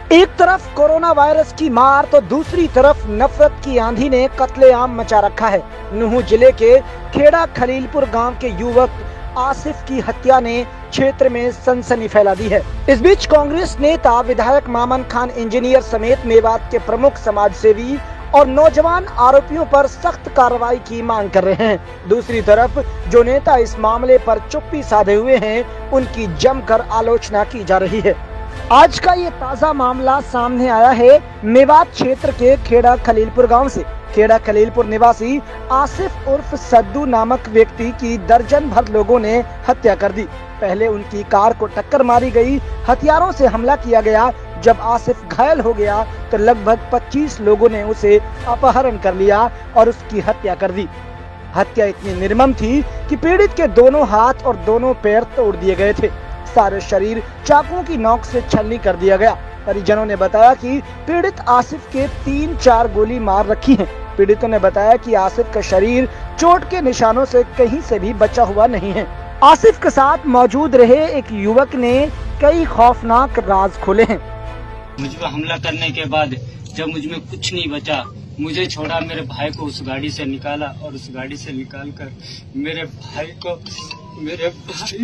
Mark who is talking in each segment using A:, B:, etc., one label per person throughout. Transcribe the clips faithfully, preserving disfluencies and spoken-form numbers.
A: एक तरफ corona virus की मार तो दूसरी तरफ नफरत की आंधी ने कत्लेआम मचा रखा है। नूंह जिले के खेड़ा खलीलपुर गांव के युवक आसिफ की हत्या ने क्षेत्र में सनसनी फैला दी है। इस बीच कांग्रेस नेता विधायक मामन खान इंजीनियर समेत मेवात के प्रमुख समाजसेवी और नौजवान आरोपियों पर सख्त कार्रवाई की मांग कर रहे हैं। दूसरी तरफ जो नेता इस मामले पर चुप्पी साधे हुए हैं, उनकी जमकर आलोचना की जा रही है। आज का ये ताजा मामला सामने आया है मेवात क्षेत्र के खेड़ा खलीलपुर गांव से। खेड़ा खलीलपुर निवासी आसिफ उर्फ सद्दू नामक व्यक्ति की दर्जन भर लोगों ने हत्या कर दी। पहले उनकी कार को टक्कर मारी गई, हथियारों से हमला किया गया। जब आसिफ घायल हो गया तो लगभग पच्चीस लोगों ने उसे अपहरण कर लिया और उसकी हत्या कर दी। हत्या इतनी निर्मम थी कि पीड़ित के दोनों हाथ और दोनों पैर तोड़ दिए गए थे। सारे शरीर चाकुओं की नोक से छलनी कर दिया गया। परिजनों ने बताया कि पीड़ित आसिफ के तीन चार गोली मार रखी हैं। पीड़ितों ने बताया कि आसिफ का शरीर चोट के निशानों से कहीं से भी बचा हुआ नहीं है। आसिफ के साथ मौजूद रहे एक युवक ने कई खौफनाक राज खोले हैं।
B: मुझ पर हमला करने के बाद जब मुझ में कुछ नहीं बचा, मुझे छोड़ा, मेरे भाई को उस गाड़ी से निकाला और उस गाड़ी से निकाल कर मेरे भाई को मेरे भाई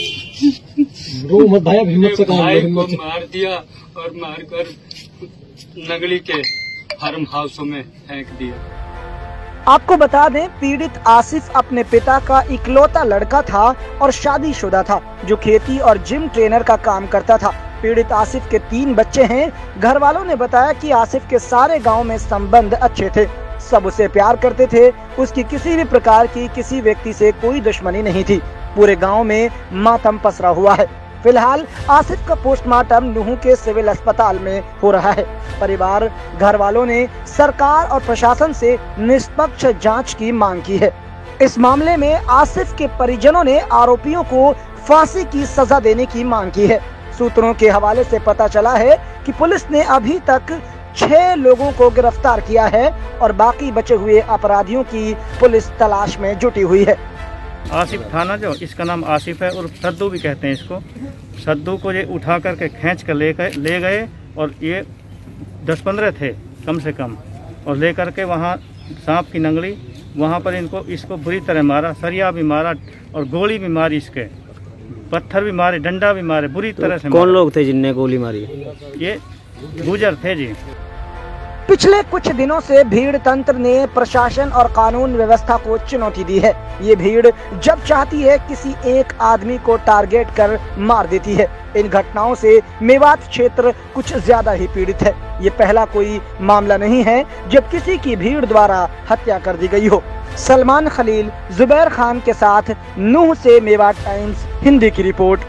B: को
C: मत भाई, हिम्मत से
B: भाई को मार दिया और मारकर नगली के फार्म हाउसों में फेंक दिया।
A: आपको बता दें, पीड़ित आसिफ अपने पिता का इकलौता लड़का था और शादीशुदा था, जो खेती और जिम ट्रेनर का काम करता था। पीड़ित आसिफ के तीन बच्चे हैं। घर वालों ने बताया कि आसिफ के सारे गांव में संबंध अच्छे थे, सब उसे प्यार करते थे। उसकी किसी भी प्रकार की किसी व्यक्ति से कोई दुश्मनी नहीं थी। पूरे गांव में मातम पसरा हुआ है। फिलहाल आसिफ का पोस्टमार्टम नूंह के सिविल अस्पताल में हो रहा है। परिवार घर वालों ने सरकार और प्रशासन से निष्पक्ष जांच की मांग की है। इस मामले में आसिफ के परिजनों ने आरोपियों को फांसी की सजा देने की मांग की है। सूत्रों के हवाले से पता चला है कि पुलिस ने अभी तक छह लोगों को गिरफ्तार किया है और बाकी बचे हुए अपराधियों की पुलिस तलाश में जुटी हुई है।
D: आसिफ थाना जो इसका नाम आसिफ है और सद्दू भी कहते हैं इसको। सद्दू को ये उठा करके खींच कर ले गए ले गए और ये दस पंद्रह थे कम से कम, और ले करके वहाँ सांप की नंगली, वहाँ पर इनको इसको बुरी तरह मारा, सरिया भी मारा और गोली भी मारी, इसके पत्थर भी मारे, डंडा भी मारे, बुरी तरह से।
C: कौन लोग थे जिनने गोली मारी?
D: ये गुजर थे जी।
A: पिछले कुछ दिनों से भीड़ तंत्र ने प्रशासन और कानून व्यवस्था को चुनौती दी है। ये भीड़ जब चाहती है किसी एक आदमी को टारगेट कर मार देती है। इन घटनाओं से मेवात क्षेत्र कुछ ज्यादा ही पीड़ित है। ये पहला कोई मामला नहीं है जब किसी की भीड़ द्वारा हत्या कर दी गई हो। सलमान खलील, जुबैर खान के साथ नूंह से मेवात टाइम्स हिंदी की रिपोर्ट।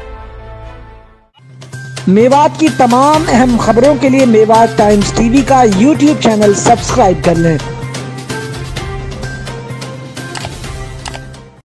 A: मेवात की तमाम अहम खबरों के लिए मेवात टाइम्स टीवी का यूट्यूब चैनल सब्सक्राइब कर लें।